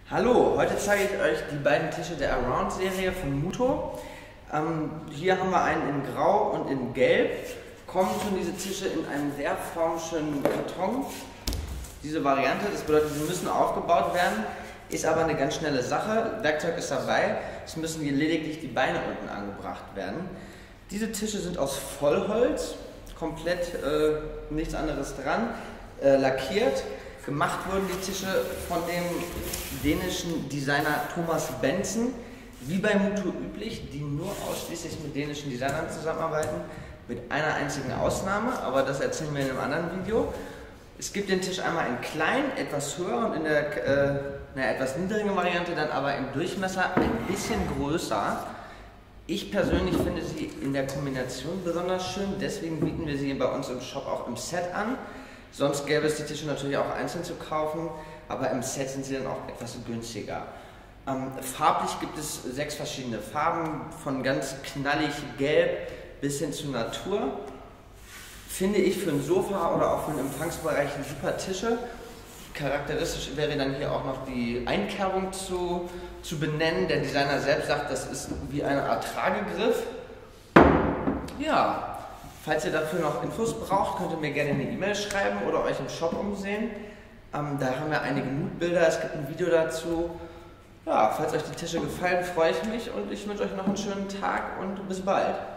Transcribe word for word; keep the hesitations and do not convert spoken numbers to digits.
Hallo, heute zeige ich euch die beiden Tische der Around-Serie von Muto. Ähm, hier haben wir einen in Grau und in Gelb. Kommen schon diese Tische in einem sehr formschönen Karton. Diese Variante, das bedeutet, sie müssen aufgebaut werden, ist aber eine ganz schnelle Sache. Werkzeug ist dabei, es müssen hier lediglich die Beine unten angebracht werden. Diese Tische sind aus Vollholz, komplett äh, nichts anderes dran, äh, lackiert. Gemacht wurden die Tische von dem dänischen Designer Thomas Bentzen, wie bei Muto üblich, die nur ausschließlich mit dänischen Designern zusammenarbeiten, mit einer einzigen Ausnahme, aber das erzählen wir in einem anderen Video. Es gibt den Tisch einmal in klein, etwas höher und in der äh, naja, etwas niedrigen Variante dann aber im Durchmesser ein bisschen größer. Ich persönlich finde sie in der Kombination besonders schön, deswegen bieten wir sie bei uns im Shop auch im Set an. Sonst gäbe es die Tische natürlich auch einzeln zu kaufen, aber im Set sind sie dann auch etwas günstiger. Ähm, farblich gibt es sechs verschiedene Farben, von ganz knallig gelb bis hin zu Natur. Finde ich für ein Sofa oder auch für einen Empfangsbereich super Tische. Charakteristisch wäre dann hier auch noch die Einkerbung zu, zu benennen. Der Designer selbst sagt, das ist wie eine Art Tragegriff. Ja. Falls ihr dafür noch Infos braucht, könnt ihr mir gerne eine E-Mail schreiben oder euch im Shop umsehen. Ähm, da haben wir einige Moodbilder, es gibt ein Video dazu. Ja, falls euch die Tische gefallen, freue ich mich und ich wünsche euch noch einen schönen Tag und bis bald.